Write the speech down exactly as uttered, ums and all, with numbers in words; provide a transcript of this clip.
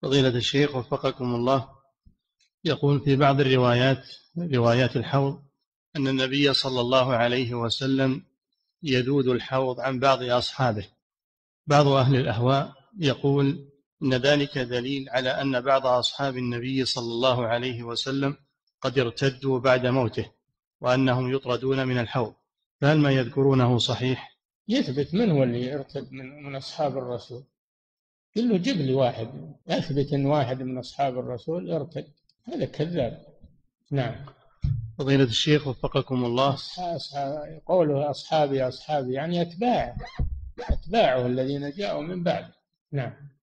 فضيلة الشيخ وفقكم الله، يقول في بعض الروايات روايات الحوض أن النبي صلى الله عليه وسلم يذود الحوض عن بعض أصحابه. بعض أهل الأهواء يقول إن ذلك دليل على أن بعض أصحاب النبي صلى الله عليه وسلم قد ارتدوا بعد موته وأنهم يطردون من الحوض، فهل ما يذكرونه صحيح؟ يثبت من هو اللي يرتد من, من أصحاب الرسول؟ قل له جيب لي واحد يثبت أن واحد من أصحاب الرسول ارتد، هذا كذاب. نعم. فضيلة الشيخ وفقكم الله، أصحاب قوله أصحابي أصحابي يعني أتباعه أتباعه الذين جاءوا من بعد. نعم.